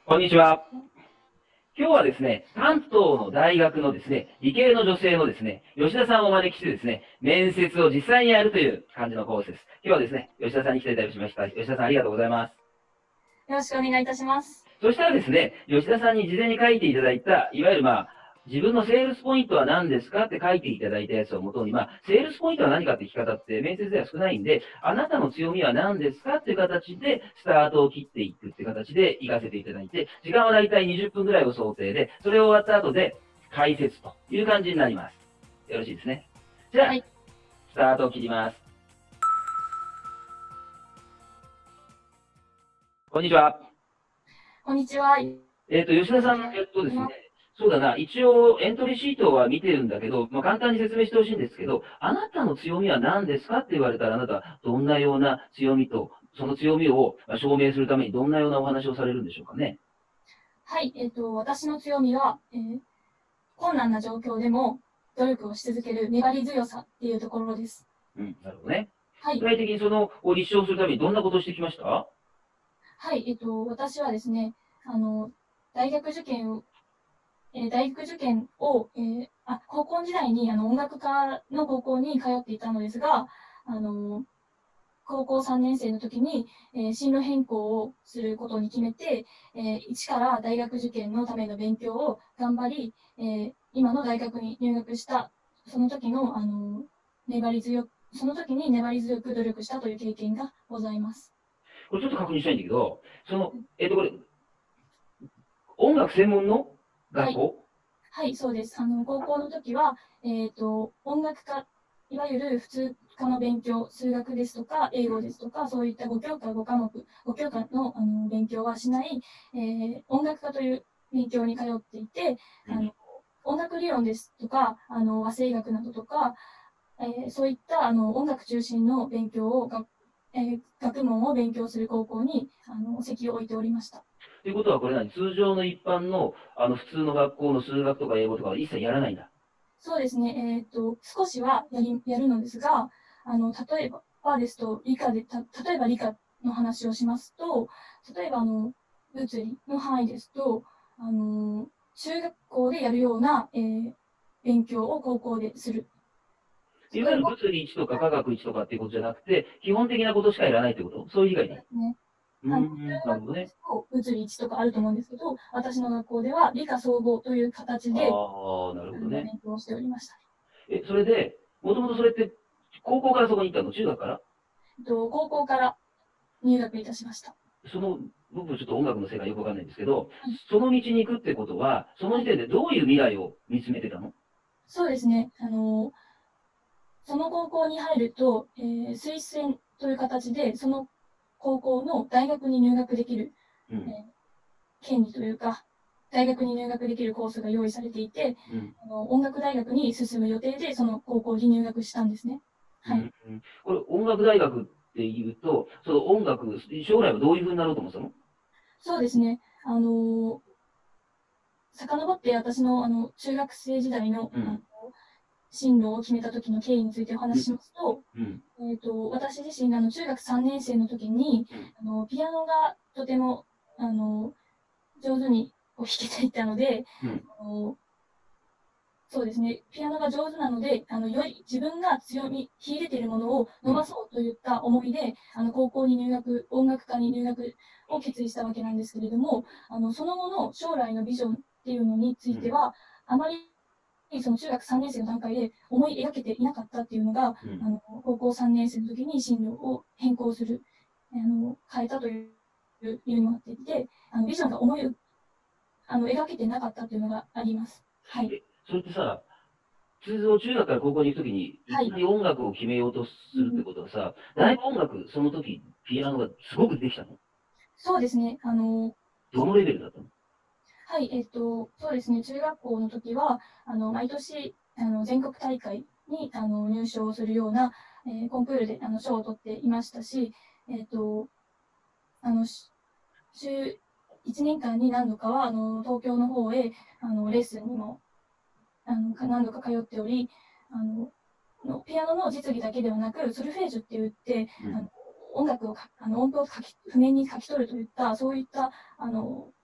こんにちは。今日はですね、関東の大学のですね、理系の女性のですね、吉田さんをお招きしてですね、面接を実際にやるという感じのコースです。今日はですね、吉田さんに来ていただきました。吉田さんありがとうございます。 よろしくお願いいたします。 そしたらですね、吉田さんに事前に書いていただいた、いわゆる自分のセールスポイントは何ですかって書いていただいたやつをもとに、セールスポイントは何かって聞き方って面接では少ないんで、あなたの強みは何ですかっていう形で、スタートを切っていくっていう形で行かせていただいて、時間はだいたい20分ぐらいを想定で、それを終わった後で解説という感じになります。よろしいですね。じゃあ、 はい。 スタートを切ります。こんにちは。 こんにちは。 吉田さん、ですね、そうだな、一応エントリーシートは見てるんだけど、簡単に説明してほしいんですけど、あなたの強みは何ですかって言われたら、あなたはどんなような強みと、その強みを証明するためにどんなようなお話をされるんでしょうかね。 はい。私の強みは、困難な状況でも努力をし続ける粘り強さっていうところです。 うん、なるほどね。 はい。 具体的にそのを立証するためにどんなことをしてきました？ はい。私はですね、大学受験を、大学受験を、高校時代に音楽科の高校に通っていたのですが、あの、高校3年生の時に、進路変更をすることに決めて、一から大学受験のための勉強を頑張り、今の大学に入学した、その時の、その時に粘り強く努力したという経験がございます。 これちょっと確認したいんだけど、これ、音楽専門のはい。 学校？ はい、そうです。高校の時は、音楽科、いわゆる普通科の勉強、数学ですとか、英語ですとか、そういった5教科、5科目、5教科の、勉強はしない、音楽科という勉強に通っていて、 うん。 音楽理論ですとか、和声楽などとか、そういった音楽中心の勉強を学問を勉強する高校に籍を置いておりました。 ということは、これ通常の一般の、普通の学校の数学とか英語とかは一切やらないんだ。 そうですね。少しはやるのですが、例えばですと、例えば理科の話をしますと、例えば物理の範囲ですと、中学校でやるような、勉強を高校でする。 いわゆる例えば、 物理1とか科学1とかっていうことじゃなくて、基本的なことしかやらないってこと、そういう理解でいい？ ですね、 うー普通ん、 の学校でなるほどね。 すと、物理1とかあると思うんですけど、私の学校では理科総合という形で、 ああ、なるほどね。 勉強をしておりました。 それで、もともとそれって、高校からそこに行ったの？中学から？ 高校から入学いたしました。 その、僕ちょっと音楽の世界よくわかんないんですけど、 はい。 その道に行くってことは、そのはい。 時点でどういう未来を見つめてたの？ そうですね。その高校に入ると、推薦という形で、その高校の大学に入学できる、 うん。 権利というか、大学に入学できるコースが用意されていて、 うん。 音楽大学に進む予定で、その高校に入学したんですね。はい。 うん。これ、音楽大学っていうと、その音楽、将来はどういうふうになろうと思ってたの？ そうですね。遡って私の中学生時代の、 うん。 進路を決めた時の経緯についておうん。 話ししますと、 うん。 私自身が中学3年生の時に、 うん。 ピアノがとてもあの上手に弾けていたので、 うん。 あのそうですね、ピアノが上手なので、より自分が強み、秀でているものを伸ばうん。 そうといった思いで、高校に入学、音楽科に入学を決意したわけなんですけれども、その後の将来のビジョンっていうのにつうん。 いては、あまりその中学3年生の段階で思い描けていなかったっていうのが、 うん。 高校3年生の時に進路を変更する、変えたという理由にもなっていて、ビジョンが描けてなかったっていうのがあります。はい。 それってさ、通常中学から高校に行くときに、いはい。 きなり音楽を決めようとすうん、 るってことはさ、 はい。 だいぶ音楽、その時、ピアノがすごくできたの？ そうですね。 どのレベルだったの？ はい、そうですね。中学校の時は、毎年、全国大会に、入賞するような、コンクールで、賞を取っていましたし、えっと、あの、週1年間に何度かは、東京の方へ、レッスンにも、何度か通っており、あの、ピアノの実技だけではなく、ソルフェージュって言って、 うん。 音楽を音符を譜面に書き取るといった、そういった、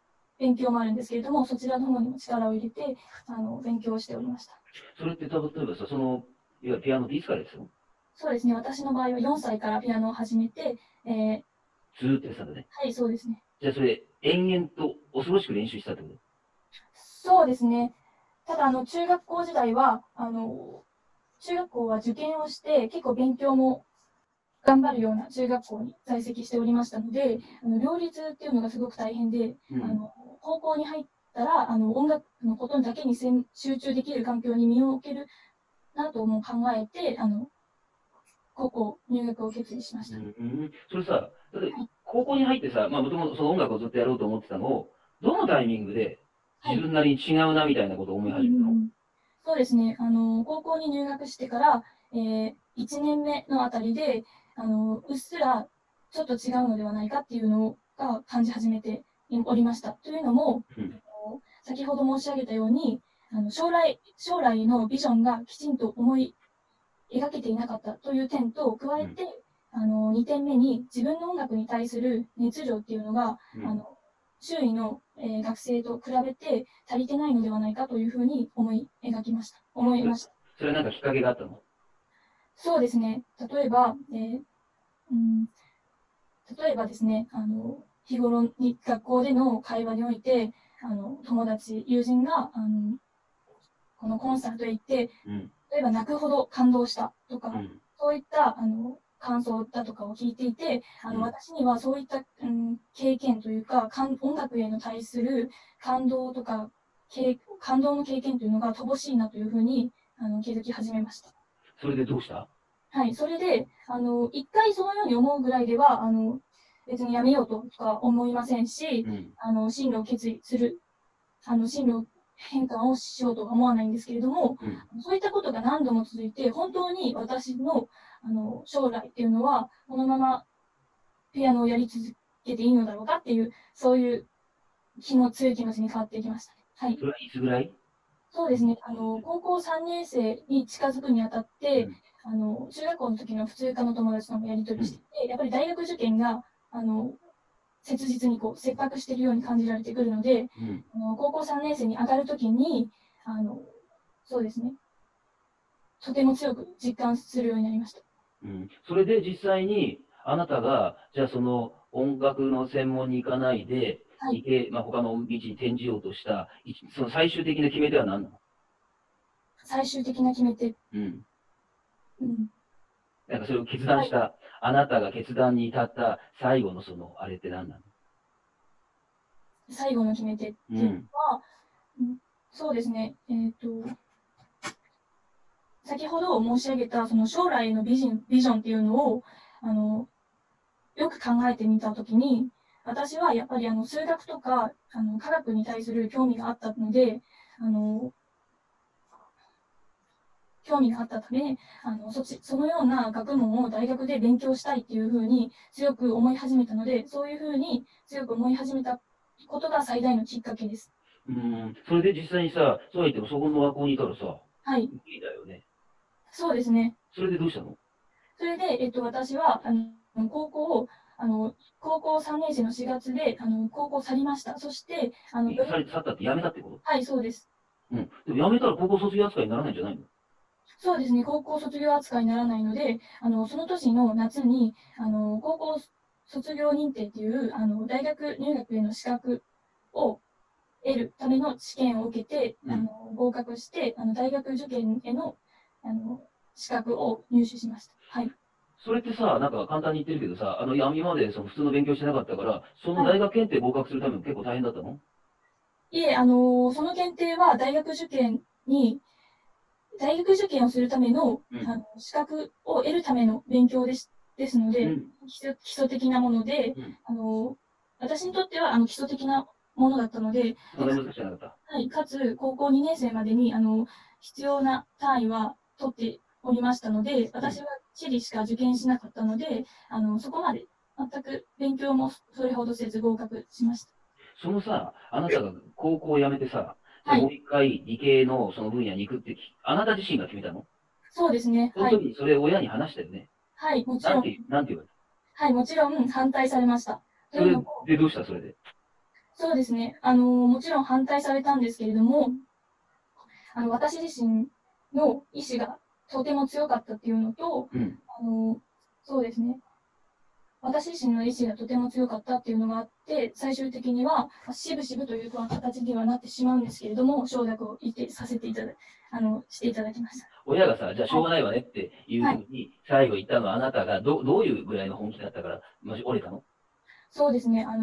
勉強もあるんですけれども、そちらの方にも力を入れて、勉強をしておりました。 それって例えばさ、いわゆるピアノっていつからですよ？ そうですね。私の場合は4歳からピアノを始めて、 ずーっとやってたんだね。 はい、そうですね。 じゃあそれ、延々と恐ろしく練習したってこと？ そうですね。ただ、中学校時代は、中学校は受験をして、結構勉強も頑張るような中学校に在籍しておりましたので、両立っていうのがすごく大変で、 うん。 高校に入ったら、音楽のことだけに集中できる環境に身を置けるなとも考えて、高校入学を決意しました。 うん、それさ、例えば高校に入ってさ、まあもともとその音楽をずっとやろうと思ってたのを、どのタイミングではい。 自分なりに違うなみたいなことを思いうん始めたの？ うんうん、そうですね。高校に入学してから、1年目のあたりで、うっすらちょっと違うのではないかっていうのが感じ始めておりました。というのも、 うん。 先ほど申し上げたように、将来のビジョンがきちんと思い描けていなかったという点と、加うん。 えて、2点目に自分の音楽に対する熱量っていうのが、 うん。 周囲の、学生と比べて足りてないのではないかというふうに思いました。 それはなんかきっかけがあったの？ そうですね。うん、例えばですね、日頃に学校での会話において、友達、友人が、このコンサートへ行って、 うん。 例えば泣くほど感動したとか、 うん。 そういった感想だとかを聞いていて、 うん。 私にはそういった、経験というか、音楽への対する感動とか、感動の経験というのが乏しいなというふうに気づき始めました。 それでどうした？ はい、それで、一回そのように思うぐらいでは、別にやめようとか思いませんし、 うん。 進路を決意する、進路変換をしようとは思わないんですけれども、 うん。 そういったことが何度も続いて、本当に私の、将来っていうのは、このままピアノをやり続けていいのだろうかっていう、そういう強い気持ちに変わっていきましたね。はい。 それはいつぐらい？ そうですね。高校3年生に近づくにあたって、 うん。 中学校の時の普通科の友達ともやり取うん。 りしてて、やっぱり大学受験が、切実にこう、切迫しているように感じられてくるので、 うん。 高校3年生に上がるときに、あの、そうですね。とても強く実感するようになりました。 うん。それで実際に、あなたが、じゃあその音楽の専門に行かないで、 はい。 まあ、他の道に転じようとした、その最終的な決め手は何なの？ 最終的な決め手。 うん。 うん。 なんかそれを決断はい。 した、あなたが決断に至った最後のあれって何なの？ 最後の決め手っていうのうん。 は、うん、そうですね。先ほど申し上げた、その将来へのビジョンっていうのを、あの、よく考えてみたときに、私はやっぱり数学とか、科学に対する興味があったので、あの、興味があったため、そのような学問を大学で勉強したいっていうふうに強く思い始めたので、そういうふうに強く思い始めたことが最大のきっかけです。 うん。それで実際にさ、そうは言ってもそこの学校にいたらさ、 はい。 無理だよね。 そうですね。 それでどうしたの？ それで、私は、高校を、高校3年生の4月で、高校を去りました。そして、 去ったって辞めたってこはい、そうです。 と？うん。でも辞めたら高校卒業扱いにならないんじゃないの？ そうですね、高校卒業扱いにならないので、その年の夏に、高校卒業認定っていう、大学入学への資格を得るための試験を受けて、 うん。 合格して、大学受験への、あの、資格を入手しました。はい。 それってさ、なんか簡単に言ってるけどさ、いや今までその普通の勉強してなかったから、そのはい。 大学検定合格するためも結構大変だったの？ いえ、その検定は大学受験をするための、 うん。 資格を得るための勉強ですので、 うん。 基礎的なもので、 うん。 私にとっては、基礎的なものだったので、 そんな難しくなかった。 はい、かつ、高校2年生までに、必要な単位は取っておりましたので、 うん。 私は地理しか受験しなかったので、そこまで全く勉強もそれほどせず合格しました。 そのさ、あなたが高校を辞めてさ、じゃあもはい、 う一回理系のその分野に行くってあなた自身が決めたの？ そうですね。はい、 その時にそれを親に話したよね。 はい、もちろん、 なんて言われた？ はい、もちろん反対されました。というのも、 それでどうしたそれで？ そうですね。もちろん反対されたんですけれども、私自身の意志がとても強かったっていうのと、 うん。 あの、そうですね。私自身の意志がとても強かったっていうのがあって、最終的には、しぶしぶという形にはなってしまうんですけれども、承諾をさせていただ、していただきました。 親がさ、じゃあしょうはい。 がないわねっていうはい。 ふうに最後言ったのはあなたがどういうぐらいの本気だったから、もし折れたの？ そうですね。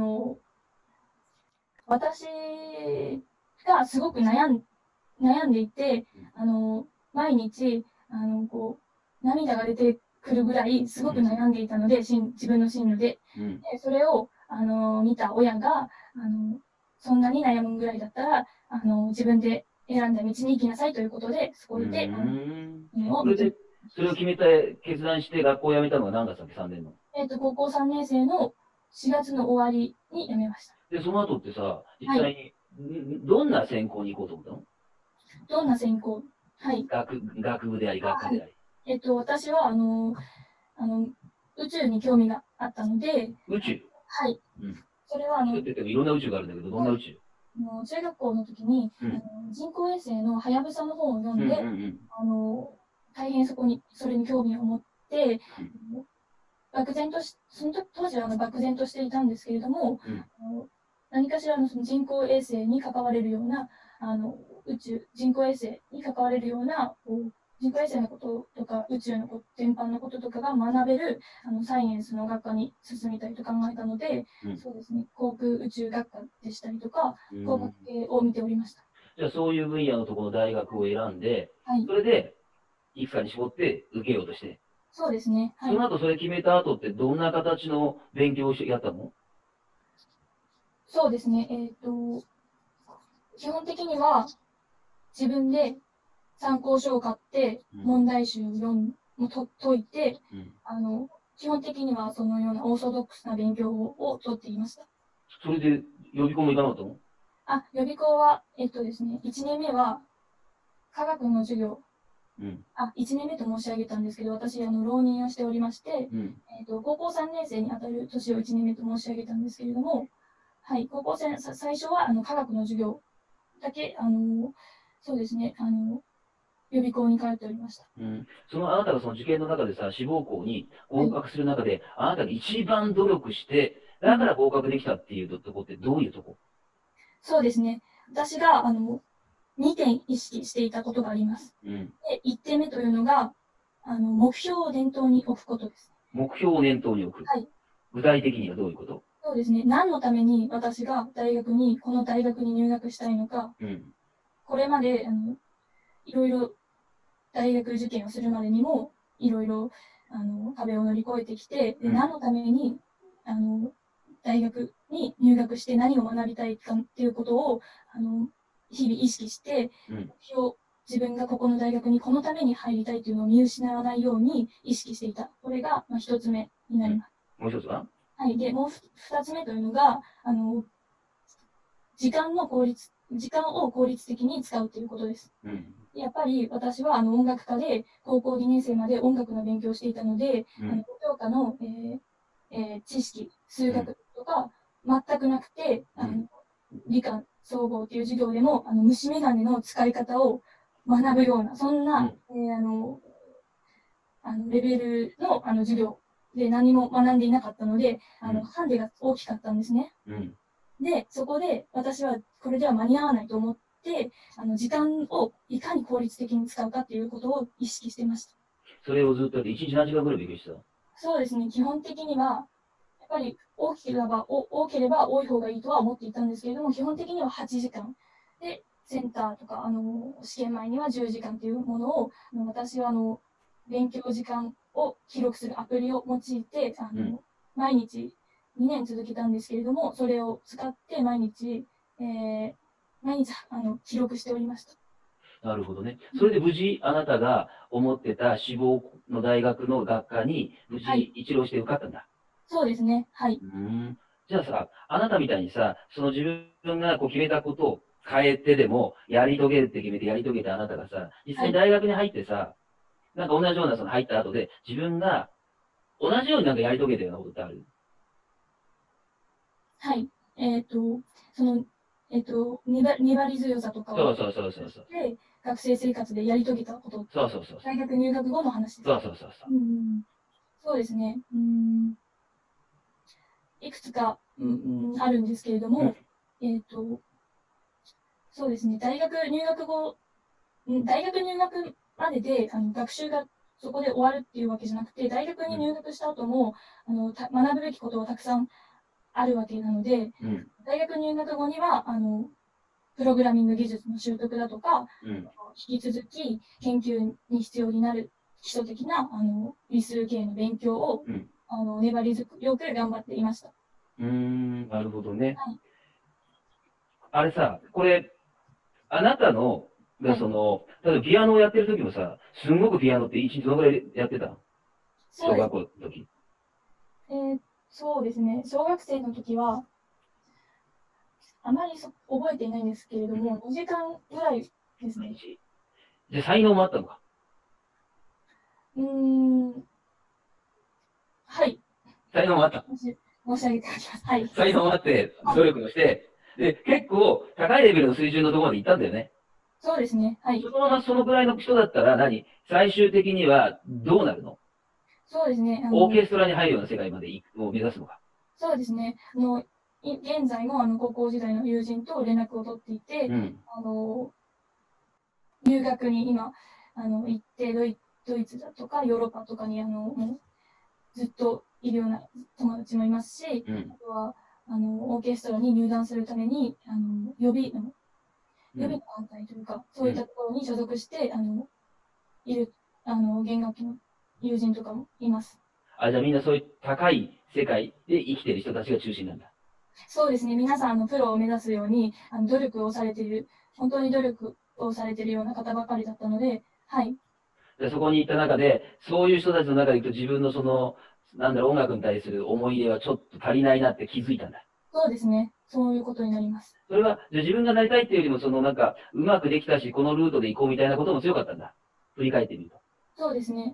私がすごく悩んでいて、毎日、涙が出てくるぐらい、すごく悩んでいたので、自分の進路で。 うん。 で、それを、見た親が、そんなに悩むぐらいだったら、自分で選んだ道に行きなさいということで、そこうーで、 ん。 を認め、 それで、それを決めた、決断して学校を辞めたのが何月だっけ、3年の。 高校3年生の4月の終わりに辞めました。 で、その後ってさ、実はい。 際に、どんな専攻に行こうと思ったの？ どんな専攻？はい。 学部であり、学科はい。 であり。 私は、あの、宇宙に興味があったので、 宇宙。 はい。 うん。 それは、 宇宙って言ってもいろんな宇宙があるんだけど、どんな宇宙？ 中学校の時に、 うん。 人工衛星のはやぶさの本を読うんうんうんで、 ん。 大変それに興味を持って、 うん。 その時当時は漠然としていたんですけれども、 うん。 何かしらのその人工衛星に関われるような、人工衛星に関われるような、人工衛星のこととか宇宙のこと、全般のこととかが学べる、サイエンスの学科に進みたいと考えたので、 うん。 そうですね、航空宇宙学科でしたりとか、 うん。 工学系を見ておりました。 じゃあそういう分野のところの大学を選んで、 はい。 それで、いくつかに絞って受けようとして。 そうですね。はい。 その後それ決めた後ってどんな形の勉強をやったの？ そうですね。基本的には自分で参考書を買って、 うん。 問題集を解いて、 うん。 あの、基本的にはそのようなオーソドックスな勉強をとっていました。 それで予備校も行かなかったの？ 予備校は、ですね、1年目は科学の授業、 うん。 1年目と申し上げたんですけど、私、浪人をしておりまして、 うん。 高校3年生にあたる年を1年目と申し上げたんですけれども、はい、最初は科学の授業だけ、そうですね、予備校に通っておりました。 うん。あなたがその受験の中でさ、志望校にはい。 合格する中で、あなたが一番努力して、 うん、 だから合格できたっていうとこってどういうとこ？ そうですね。私が、2点意識していたことがあります。 うん。 で、1点目というのが、目標を念頭に置くことです。 目標を念頭に置く。 はい。 具体的にはどういうこと？ そうですね。何のために私がこの大学に入学したいのか、 うん。 これまで、いろいろ大学受験をするまでにも、いろいろ、壁を乗り越えてきて、で、 うん。 何のために、あの、大学に入学して何を学びたいかっていうことを、日々意識して、 うん。 自分がここの大学にこのために入りたいというのを見失わないように意識していた。これが、一つ目になうん。 ります。 もう一つは？ はい。で、もう二つ目というのが、時間を効率的に使うということです。 うん。 やっぱり私は音楽科で高校2年生まで音楽の勉強をしていたので、 うん。 教科の、知識、数うん。 学とか全くなくて、 うん。 理科総合という授業でも虫眼鏡の使い方を学ぶような、そんな、 うん。 レベルの授業で何も学んでいなかったので、 うん。 ハンデが大きかったんですね。 うん。 で、そこで私はこれでは間に合わないと思って、時間をいかに効率的に使うかっていうことを意識してました。 それをずっとやって、一日何時間ぐらい勉強してた？ そうですね、基本的には、やっぱり多ければ多い方がいいとは思っていたんですけれども、基本的には8時間。で、センターとか、試験前には10時間というものを、私は勉強時間を記録するアプリを用いて、 うん。 毎日2年続けたんですけれども、それを使って毎日記録しておりました。 なるほどね。 うん、 それで無事、あなたが思ってた志望の大学の学科に無事はい、 一浪して受かったんだ。 そうですね。はい。 うーん。じゃあさ、あなたみたいにさ、その自分がこう決めたことを変えてでも、やり遂げるって決めてやり遂げたあなたがさ、実はい。 際に大学に入ってさ、なんか同じようなその入った後で、自分が同じようになんかやり遂げたようなことってある？ はい。 その、粘り強さとかを、 そうそうそうそう。 で、学生生活でやり遂げたこと、 そうそうそう。 大学入学後の話です。 そうそうそうそう。 そうですね。いくつか、あるんですけれども、そうですね。大学入学までで、学習がそこで終わるっていうわけじゃなくて、大学に入学した後も、学ぶべきことはたくさんあるわけなので、大学入学後には、プログラミング技術の習得だとか、引き続き研究に必要になる基礎的な、理数系の勉強を、粘り強く頑張っていました。 なるほどね。 はい、 あれさ、これ、あなたの、例えばピアノをやってる時もさ、すんごくピアノって一日どのぐらいやってたの？小学校の時。 そうですね。小学生の時は、あまり覚えていないんですけれども、2時間ぐらいですね。 じゃあ才能もあったのか？ はい。 才能もあった。 申し上げておきます。はい。 才能もあって、努力もして、で、結構高いレベルの水準のところまで行ったんだよね。 そうですね。はい。 そのままそのくらいの人だったら最終的にはどうなるの？ そうですね。 オーケストラに入るような世界までを目指すのか？ そうですね。現在も高校時代の友人と連絡を取っていて、入学に今、行って、ドイツだとかヨーロッパとかに、もうずっといるような友達もいますし、あとは、オーケストラに入団するために、予備の団体というか、そういったところに所属して、いる、弦楽器の友人とかもいます。 じゃあみんなそういう高い世界で生きている人たちが中心なんだ。 そうですね。皆さん、プロを目指すように、努力をされている、本当に努力をされているような方ばかりだったので、はい。 でそこに行った中で、そういう人たちの中でいくと自分の音楽に対する思い入れはちょっと足りないなって気づいたんだ。 そうですね。そういうことになります。 それは、じゃあ自分がなりたいっていうよりも、うまくできたし、このルートで行こうみたいなことも強かったんだ。振り返ってみると。 そうですね。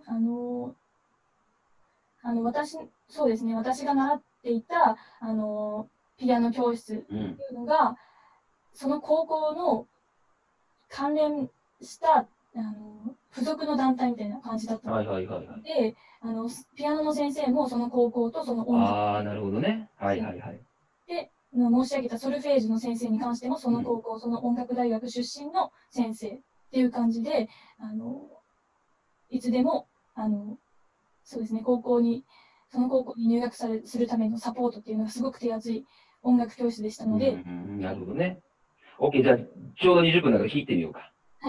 そうですね。私が習っていた、ピアノ教室っていうのが、その高校の関連した、付属の団体みたいな感じだったので、ピアノの先生もその高校とその音楽。 なるほどね。 で、申し上げたソルフェージュの先生に関しても、その高校、その音楽大学出身の先生っていう感じで、いつでも、そうですね、その高校に入学するためのサポートっていうのがすごく手厚い音楽教室でしたので。 なるほどね。OK、じゃあ、ちょうど20分だから切ってみようか。 はい。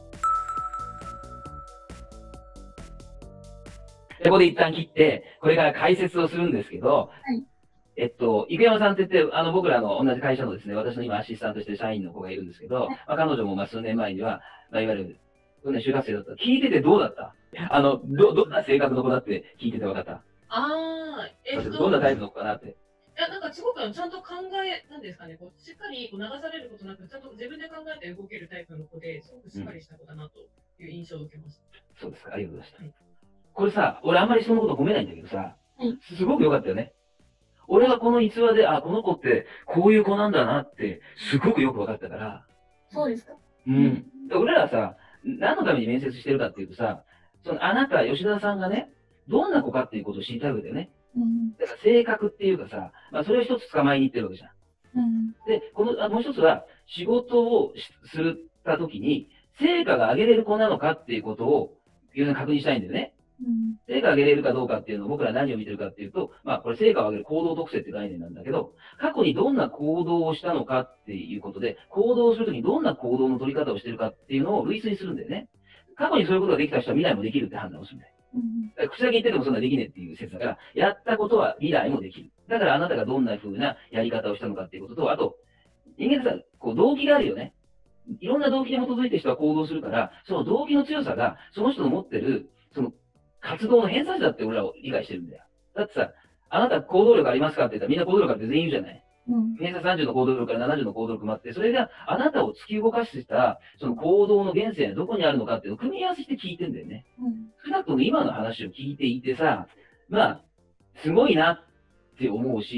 ここで一旦切って、これから解説をするんですけど、生山さんって言って、僕らの同じ会社のですね、私の今アシスタントして社員の子がいるんですけど、彼女も数年前には、いわゆる、就活生だった。聞いててどうだった？どんな性格の子だって聞いてて分かった？どんなタイプの子かなって。 いや、なんかすごくちゃんとなんですかね、しっかり流されることなく、ちゃんと自分で考えて動けるタイプの子で、すごくしっかりした子だなという印象を受けました。 そうですか、ありがとうございました。これさ、俺あんまりそのこと褒めないんだけどさ、すごく良かったよね。俺はこの逸話で、この子ってこういう子なんだなって、すごくよく分かったから。 そうですか。 俺らはさ、何のために面接してるかっていうとさ、あなた、吉田さんがね、どんな子かっていうことを知りたいわけだよね。だから性格っていうかさ、それを一つ捕まえに行ってるわけじゃん。で、もう一つは、仕事をするたときに、成果が上げれる子なのかっていうことを、確認したいんだよね。成果を上げれるかどうかっていうのを僕ら何を見てるかっていうと、これ成果を上げる行動特性っていう概念なんだけど、過去にどんな行動をしたのかっていうことで、行動をするときにどんな行動の取り方をしてるかっていうのを類推するんだよね。過去にそういうことができた人は未来もできるって判断をするんだよ。口だけ言っててもそんなできねえっていう説だから、やったことは未来もできる。だからあなたがどんな風なやり方をしたのかっていうことと、あと、人間ってさ、動機があるよね。いろんな動機に基づいて人は行動するから、その動機の強さが、その人の持ってる、活動の偏差値だって俺らを理解してるんだよ。だってさ、あなた行動力ありますかって言ったらみんな行動力あって全員言うじゃない。偏差30の行動力から70の行動力もあって、それがあなたを突き動かしてた、その行動の源泉はどこにあるのかっていうのを組み合わせして聞いてんだよね。少なくとも今の話を聞いていてさ、すごいなって思うし、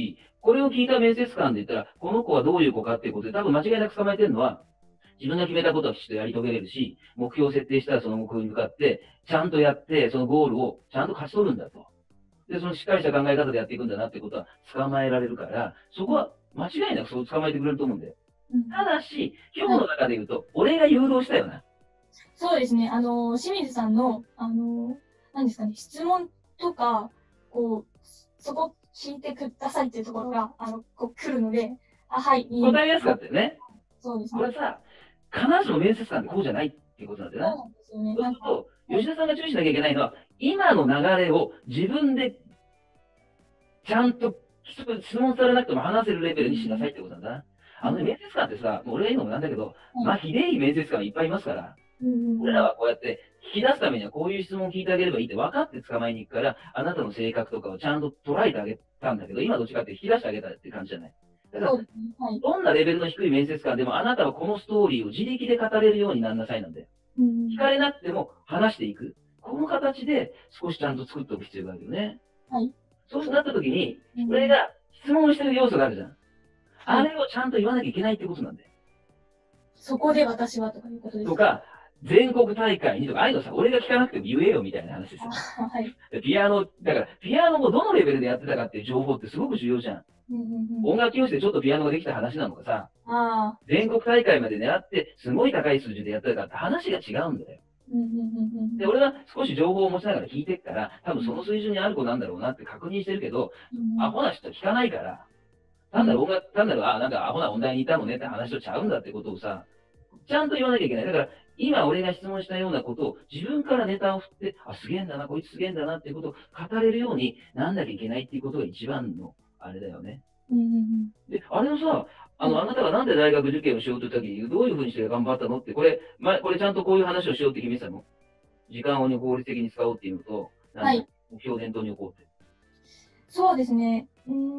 これを聞いた面接官で言ったら、この子はどういう子かっていうことで、多分間違いなく捕まえてるのは、自分が決めたことはきちっとやり遂げれるし、目標を設定したらその目標に向かって、ちゃんとやって、そのゴールをちゃんと勝ち取るんだと。で、そのしっかりした考え方でやっていくんだなっていうことは捕まえられるから、そこは間違いなくそう捕まえてくれると思うんだよ。 うんただし、今日の中で言うと、俺が誘導したよな。 そうですね。清水さんの、何ですかね、質問とか、こう、そこ聞いてくださいっていうところが、こう来るので、はい、いい。 答えやすかったよね。 そうですね。 これさ、必ずしも面接官ってこうじゃないっていうことなんだよな。 そうなんですよね。 そうすると、吉田さんが注意しなきゃいけないのは、今の流れを自分でちゃんと質問されなくても話せるレベルにしなさいってことなんだな。面接官ってさ、もう俺が言うのもなんだけど、まあ、ひでえ面接官いっぱいいますから、俺らはこうやって引き出すためにはこういう質問を聞いてあげればいいって分かって捕まえに行くから、あなたの性格とかをちゃんと捉えてあげたんだけど、今どっちかって引き出してあげたって感じじゃない。だからそう、ですね。はい。 どんなレベルの低い面接官でもあなたはこのストーリーを自力で語れるようになりなさいなんだよ。聞かれなくても話していく。この形で少しちゃんと作っておく必要があるよね。 はい。 そうなった時に、これが質問してる要素があるじゃん。あれをちゃんと言わなきゃいけないってことなんだよ。 そこで私はとかいうことですとか、全国大会にとか、ああいうのさ、俺が聞かなくても言えよみたいな話ですよ。 はい。 ピアノ、だから、ピアノもどのレベルでやってたかっていう情報ってすごく重要じゃん。音楽教室でちょっとピアノができた話なのかさ、全国大会まで狙って、すごい高い数字でやってたかって話が違うんだよ。で、俺は少し情報を持ちながら聞いてっから、多分その水準にある子なんだろうなって確認してるけど、アホな人聞かないから、単なるなんかアホな音大にいたのねって話とちゃうんだってことをさ、ちゃんと言わなきゃいけない。だから、今俺が質問したようなことを自分からネタを振って、すげえんだな、こいつすげえんだなっていうことを語れるようになんなきゃいけないっていうことが一番の、あれだよね。で、あれのさ、あなたがなんで大学受験をしようとした時に、どういうふうにして頑張ったのって、これちゃんとこういう話をしようって決めてたの？時間を効率的に使おうっていうのと、 はい。 目標を念頭に置こうって。 そうですね。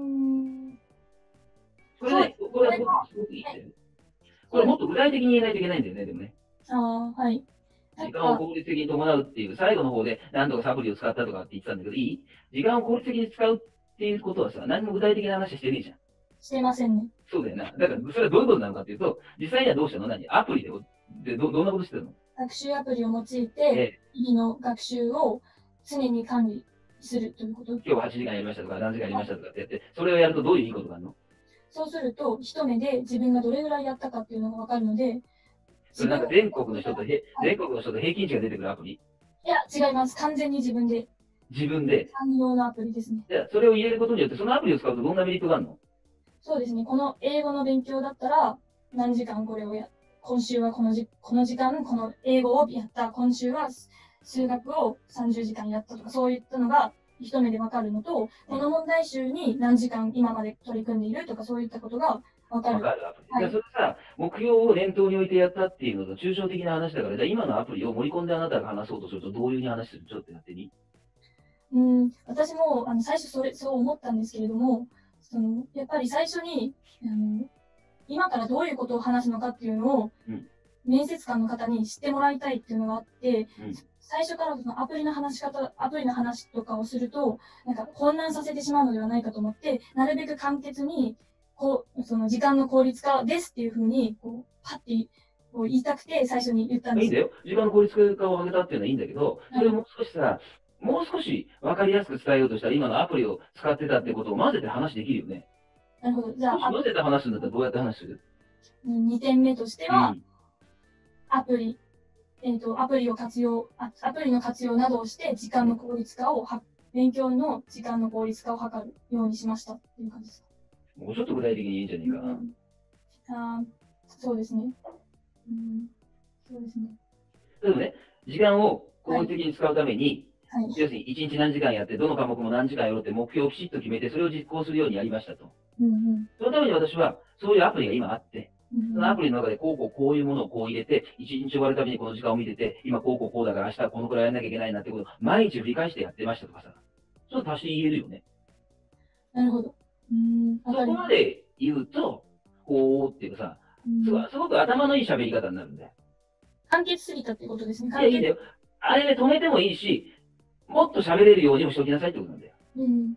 これね、これはすごくいいんだよ。これもっと具体的に言えないといけないんだよね、でもね。 はい。 時間を効率的に伴うっていう、最後の方で何とかサプリを使ったとかって言ってたんだけど、いい？時間を効率的に使うっていうことはさ、何も具体的な話してねえじゃん。 してませんね。 そうだよな。だから、それはどういうことなのかっていうと、実際にはどうしたの？アプリでどんなことしてたの？ 学習アプリを用いて、日々の学習を常に管理するということ。 今日は8時間やりましたとか、何時間やりましたとかってやって、それをやるとどういういいことがあるの？ そうすると、一目で自分がどれぐらいやったかっていうのがわかるので、 それなんか全国の人と平均値が出てくるアプリ？ いや、違います。完全に自分で。 自分で。 産業のアプリですね。 じゃあ、それを入れることによって、そのアプリを使うとどんなメリットがあるの？ そうですね。この英語の勉強だったら、何時間これを今週はこの時間、この英語をやった。今週は数学を30時間やったとか、そういったのが一目でわかるのと、この問題集に何時間今まで取り組んでいるとか、そういったことがわかる。 アプリ。はい、それさ、目標を念頭に置いてやったっていうのと抽象的な話だから、じゃあ今のアプリを盛り込んであなたが話そうとすると、どういうふうに話する？ちょっとやってみ。 私も最初そう思ったんですけれども、やっぱり最初に、今からどういうことを話すのかっていうのを、面接官の方に知ってもらいたいっていうのがあって、最初からそのアプリの話とかをすると、なんか混乱させてしまうのではないかと思って、なるべく簡潔に、その時間の効率化ですっていうふうに、パッて言いたくて最初に言ったんです。 いいんだよ。時間の効率化を上げたっていうのはいいんだけど、それをもう少し分かりやすく伝えようとしたら、今のアプリを使ってたってことを混ぜて話できるよね。 なるほど。じゃあ、 混ぜて話すんだったらどうやって話する ？2点目としては、アプリの活用などをして、勉強の時間の効率化を図るようにしましたっていう感じですか。 もうちょっと具体的にいいんじゃねえかな。 そうですね。そうですね。 でもね、時間を効率的に使うために、要するに1日何時間やって、どの科目も何時間やろうって目標をきちっと決めて、それを実行するようにやりましたと。そのために私は、そういうアプリが今あって、そのアプリの中でこういうものをこう入れて、1日終わるたびにこの時間を見てて、今こうだから明日はこのくらいやんなきゃいけないなってことを毎日振り返してやってましたとかさ。ちょっと足して言えるよね。 なるほど。 そこまで言うと、っていうかさ、すごく頭のいい喋り方になるんだよ。 簡潔すぎたってことですね。 いいんだよ。あれで止めてもいいし、もっと喋れるようにもしておきなさいってことなんだよ。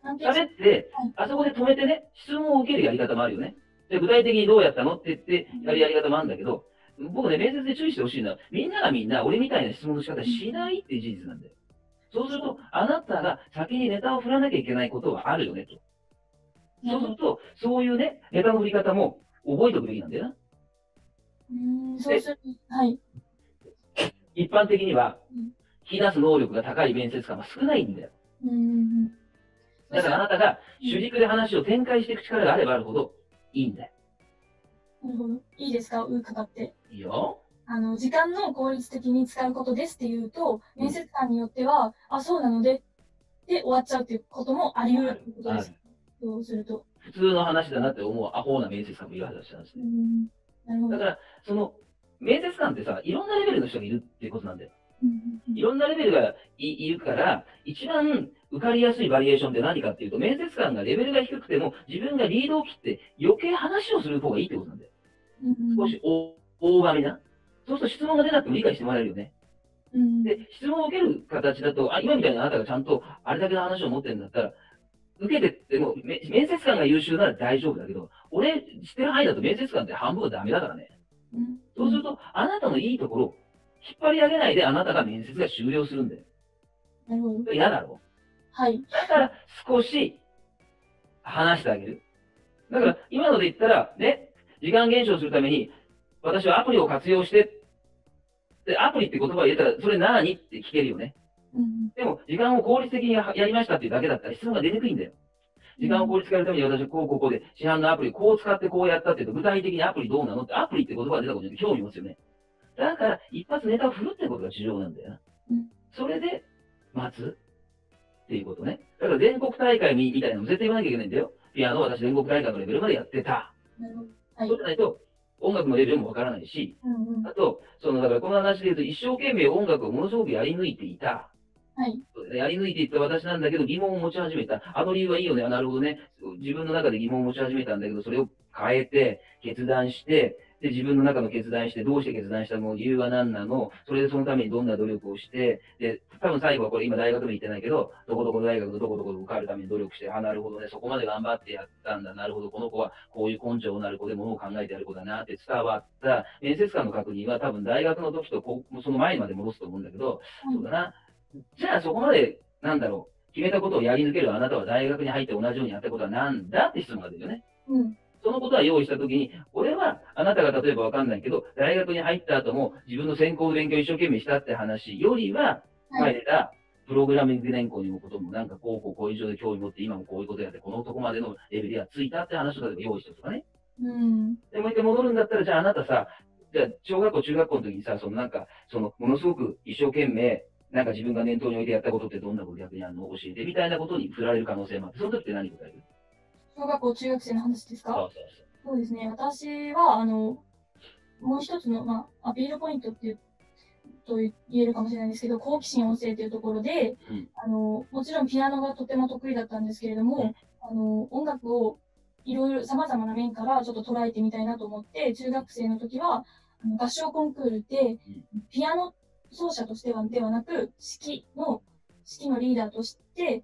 関係者喋ってはい、 あそこで止めてね、質問を受けるやり方もあるよね。で、具体的にどうやったのって言ってやるやり方もあるんだけど、僕ね、面接で注意してほしいのは、みんながみんな俺みたいな質問の仕方しないっていう事実なんだよ。そうすると、あなたが先にネタを振らなきゃいけないことはあるよねと。そうすると、そういうね、ネタの振り方も覚えておくべきなんだよな。 そうする。はい。 一般的にはうん、 引き出す能力が高い面接官は少ないんだよ。だからあなたが主軸で話を展開していく力があればあるほどいいんだよ。 なるほど。いいですかかかって。 いいよ。 時間の効率的に使うことですって言うと、面接官によっては、あ、そうなので、で終わっちゃうっていうこともあり得るってことです。そうすると。 普通の話だなって思うアホな面接官もいるはずなんですね。 なるほど。 だから、その、面接官ってさ、いろんなレベルの人がいるっていうことなんだよ。いろんなレベルがいるから、一番受かりやすいバリエーションって何かっていうと、面接官がレベルが低くても、自分がリードを切って余計話をする方がいいってことなんだよ。少し大場にな。そうすると質問が出なくても理解してもらえるよね。で、質問を受ける形だと、今みたいなあなたがちゃんとあれだけの話を持ってるんだったら、受けてっても、面接官が優秀なら大丈夫だけど、俺知ってる範囲だと面接官って半分はダメだからね。そうすると、あなたのいいところを引っ張り上げないであなたが面接が終了するんだよ。 なるほど。 嫌だろはい。 だから少し話してあげる。だから今ので言ったら、ね、時間減少するために、私はアプリを活用して、で、アプリって言葉を入れたら、それ何って聞けるよね。でも、時間を効率的にやりましたっていうだけだったら質問が出にくいんだよ。時間を効率化するために私はこうで、市販のアプリこう使ってこうやったっていうと、具体的にアプリどうなのって、アプリって言葉が出たことに興味持つよね。だから、一発ネタを振るってことが重要なんだよな。それで、待つっていうことね。だから全国大会みたいなのも絶対言わなきゃいけないんだよ。ピアノ私全国大会のレベルまでやってた。そうじゃないと、音楽のレベルもわからないし、あと、だからこの話で言うと、一生懸命音楽をものすごくやり抜いていた。 はい。 やり抜いていった私なんだけど、疑問を持ち始めた。あの理由はいいよね。なるほどね。自分の中で疑問を持ち始めたんだけど、それを変えて、決断して、で、自分の中の決断して、どうして決断したの理由は何なのそれでそのためにどんな努力をして、で、多分最後はこれ今大学も行ってないけど、どこどこ大学のどこどこで受かるために努力して、なるほどね、そこまで頑張ってやったんだ。なるほど、この子はこういう根性のある子でものを考えてやる子だなって伝わった、面接官の確認は多分大学の時とその前まで戻すと思うんだけど、そうだな。じゃあそこまで、決めたことをやり抜けるあなたは大学に入って同じようにやったことはなんだって質問が出るよね。そのことは用意したときに、俺はあなたが例えばわかんないけど、大学に入った後も自分の専攻の勉強を一生懸命したって話よりは、前出たプログラミング年功にもこともこういう状で興味持って今もこういうことやって、このとこまでのレベルがついたって話を例えば用意しておくとかね。で、もう一回戻るんだったら、じゃああなたさ、じゃあ小学校、中学校の時にさ、ものすごく一生懸命、自分が念頭に置いてやったことってどんなこと逆にあるの教えてみたいなことに振られる可能性もあって、その時って何答える？ 小学校、中学生の話ですか？そうですね。私は、もう一つの、アピールポイントっていうと言えるかもしれないんですけど、好奇心旺盛というところで、もちろんピアノがとても得意だったんですけれども、音楽をいろいろ様々な面からちょっと捉えてみたいなと思って、中学生の時は、合唱コンクールで、ピアノ奏者としてではなく、指揮のリーダーとして、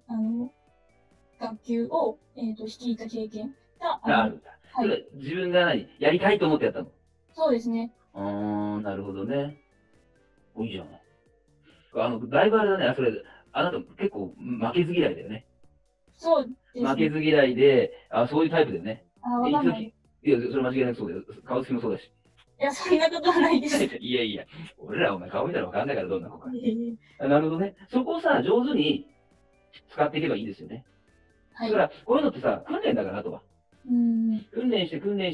学級を、率いた経験があるんだ。はい、自分がやりたいと思ってやったの？ そうですね。 なるほどね。いいじゃない。だいぶあれだね。それ、あなた結構負けず嫌いだよね。 そうですね。 負けず嫌いで、そういうタイプだよね。 わかんない。 いや、それ間違いなくそうだよ。顔つきもそうだし。 いや、そんなことはないです。 いやいや、俺らお前顔見たらわかんないからどんな子か。なるほどね。そこをさ、上手に使っていけばいいですよね。はい。だから、こういうのってさ、訓練だから、あとは。訓練して、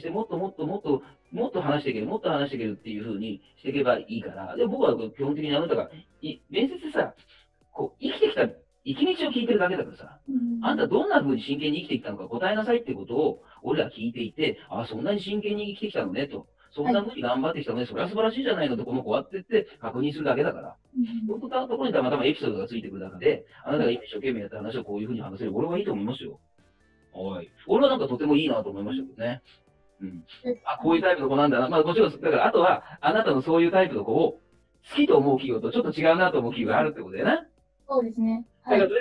もっと話していけるっていう風にしていけばいいから。で、僕は基本的にあなたが、面接でさ、生きてきた、生き道を聞いてるだけだからさ、あんたどんな風に真剣に生きてきたのか答えなさいってことを、俺ら聞いていて、そんなに真剣に生きてきたのね、と。そんな風に頑張ってきたのね、それは素晴らしいじゃないのと、この子はって言って確認するだけだから。そういったところにたまたまエピソードがついてくる中で、あなたが今一生懸命やった話をこういう風に話せる。俺はいいと思いますよ。はい。俺はとてもいいなと思いましたけどね。こういうタイプの子なんだな。もちろん、だからあとは、あなたのそういうタイプの子を好きと思う企業とちょっと違うなと思う企業があるってことだよな。 そうですね。 だからそれが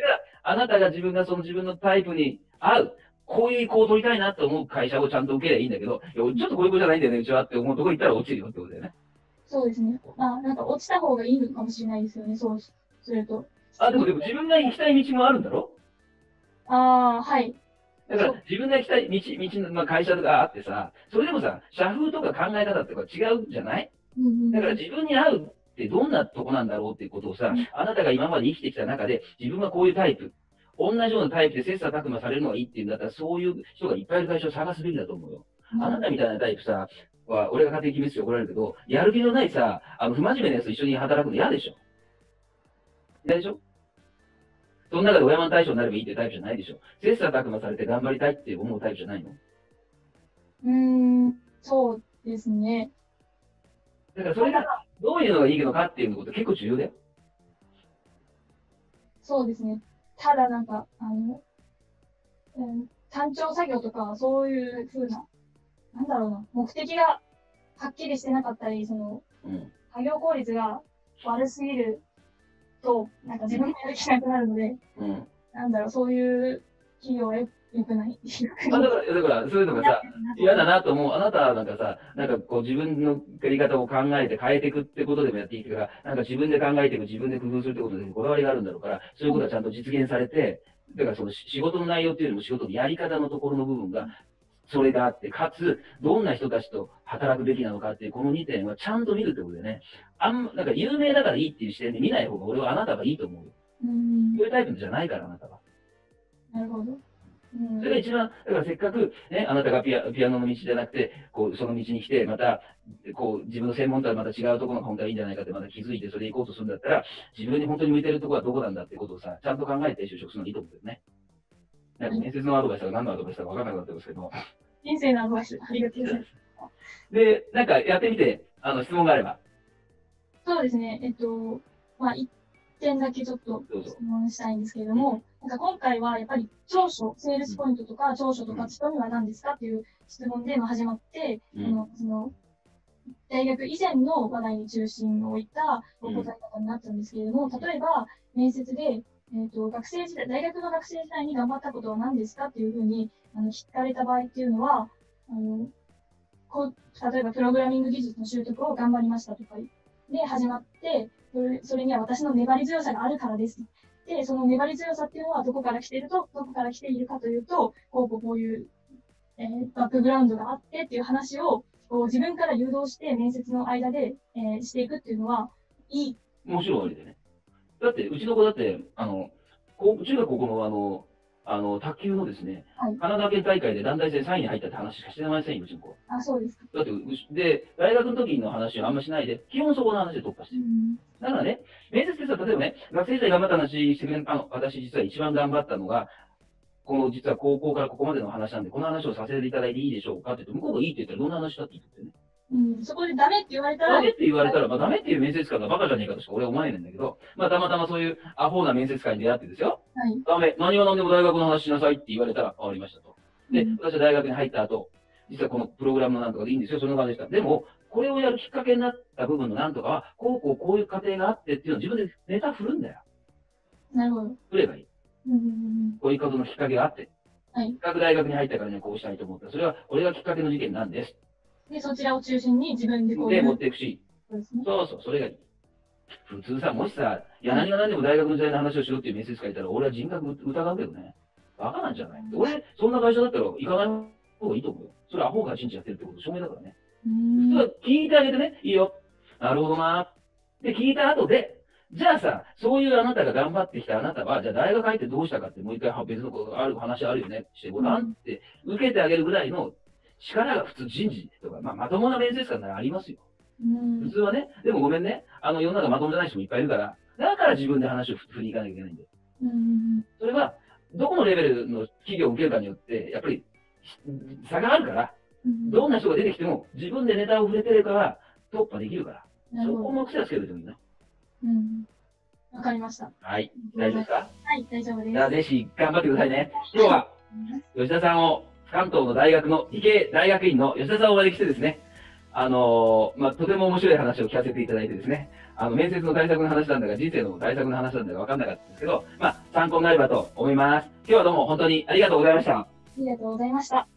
あなたが自分がその自分のタイプに合う、こういう意向を取りたいなと思う会社をちゃんと受ければいいんだけど、いや、ちょっとこういう子じゃないんだよね、うちはって思うとこ行ったら落ちるよってことだよね。 そうですね。まあ、なんか落ちた方がいいのかもしれないですよね、そうすると。 あ、でも自分が行きたい道もあるんだろ？ ああ、はい。 だから自分が行きたい道の、まあ、会社とかあってさ、それでもさ、社風とか考え方とか違うじゃない？ うんうんだから自分に合うってどんなとこなんだろうっていうことをさ、あなたが今まで生きてきた中で、自分はこういうタイプ、同じようなタイプで切磋琢磨されるのがいいっていうんだったら、そういう人がいっぱいいる会社を探すべきだと思うよ。あなたみたいなタイプさ、俺が勝手に決めつけ怒られるけど、やる気のないさ、不真面目なやつと一緒に働くの嫌でしょ？嫌でしょ？その中で親マン対象になればいいっていうタイプじゃないでしょ？切磋琢磨されて頑張りたいって思うタイプじゃないの？ そうですね。 だからそれがどういうのがいいのかっていうこと結構重要だよ。 そうですね。ただなんか、単調作業とか、そういう風な、なんだろうな、目的がはっきりしてなかったり、その、作業効率が悪すぎると、なんか自分もやる気なくなるので、なんだろう、そういう企業は良くない。 だからそういうのがさ、嫌だなと思う。あなたなんかさ、なんかこう自分のやり方を考えて変えていくってことでもやっていくから、なんか自分で考えていく、自分で工夫するってことでこだわりがあるんだろうから、そういうことはちゃんと実現されて、だからその仕事の内容っていうよりも仕事のやり方のところの部分が、それがあって、かつ、どんな人たちと働くべきなのかっていう、この2点はちゃんと見るってことでね。なんか有名だからいいっていう視点で見ない方が俺はあなたがいいと思うよ。そういうタイプじゃないから、あなたは。 なるほど。 それが一番、だからせっかくね、あなたがピアノの道じゃなくて、こう、その道に来て、また、こう、自分の専門とはまた違うところが本当はいいんじゃないかってまた気づいて、それで行こうとするんだったら、自分に本当に向いてるところはどこなんだってことをさ、ちゃんと考えて就職するのがいいと思うんだよね。なんか面接のアドバイスが何のアドバイスか分からなくなってますけど。 人生のアドバイス、ありがとうございます。 で、なんかやってみて、質問があれば。 そうですね。まあ、一点だけちょっと質問したいんですけれども、なんか今回はやっぱり長所、セールスポイントとか長所とか人には何ですかっていう質問で始まって、その大学以前の話題に中心を置いたお答え方になったんですけれども、例えば面接で、学生時代、大学の学生時代に頑張ったことは何ですかっていうふうに聞かれた場合っていうのは、例えばプログラミング技術の習得を頑張りましたとかで始まって、それには私の粘り強さがあるからです。で、その粘り強さっていうのはどこから来ているかというと、こういう、バックグラウンドがあってっていう話を自分から誘導して面接の間で、していくっていうのは、いい。 もちろんありでね。だって、うちの子だって、中学高校の卓球のですね、神奈川県大会で団体戦3位に入ったって話しかしてませんよ、うちの子。 あ、そうですか。 だって、で、大学の時の話はあんましないで、基本そこの話で突破してる。だからね、面接ってさ、例えばね、学生時代頑張った話してくれる、私実は一番頑張ったのが、実は高校からここまでの話なんで、この話をさせていただいていいでしょうかって言って、向こうがいいって言ったらどんな話だって言ってね。 そこでダメって言われたら。 ダメって言われたら、ダメっていう面接官がバカじゃねえかとしか俺は思わないんだけど、たまたまそういうアホな面接官に出会ってですよ。ダメ。何が何でも大学の話しなさいって言われたら、わかりましたと。で、私は大学に入った後、実はこのプログラムのなんとかでいいんですよ。その感じでした。でも、これをやるきっかけになった部分のなんとかは、こういう過程があってっていうのを自分でネタ振るんだよ。 なるほど。 振ればいい。こういうことのきっかけがあって。各大学に入ったからにはこうしたいと思った。それは、俺がきっかけの事件なんです。 で、そちらを中心に自分でで、持っていくし。そうそう、それがいい。普通さ、もしさ、いや、何が何でも大学の時代の話をしろっていう面接官いたら、俺は人格疑うけどね。バカなんじゃない？俺、そんな会社だったら行かない方がいいと思うよ。それはアホが信じやってるってこと証明だからね。普通は聞いてあげてね、いいよ。なるほどな。で、聞いた後で、じゃあさ、そういうあなたが頑張ってきたあなたは、じゃあ大学入ってどうしたかって、もう一回別のことがある話あるよねしてごらんって受けてあげるぐらいの力が普通人事とか、まともな面接官ならありますよ。普通はね、でもごめんね、世の中まともじゃない人もいっぱいいるから、だから自分で話を振りに行かなきゃいけないんで。それは、どこのレベルの企業を受けるかによって、やっぱり差があるから、どんな人が出てきても自分でネタを触れてるから突破できるから、そこも癖をつけるといいな。 わかりました。 はい。大丈夫ですか？ はい、大丈夫です。 じゃあ、ぜひ頑張ってくださいね。今日は、吉田さんを、関東の大学の理系大学院の吉田さんをお招きしてですね、 とても面白い話を聞かせていただいてですね、面接の対策の話なんだか、人生の対策の話なんだか分かんなかったんですけど、参考になればと思います。今日はどうも本当にありがとうございました。 ありがとうございました。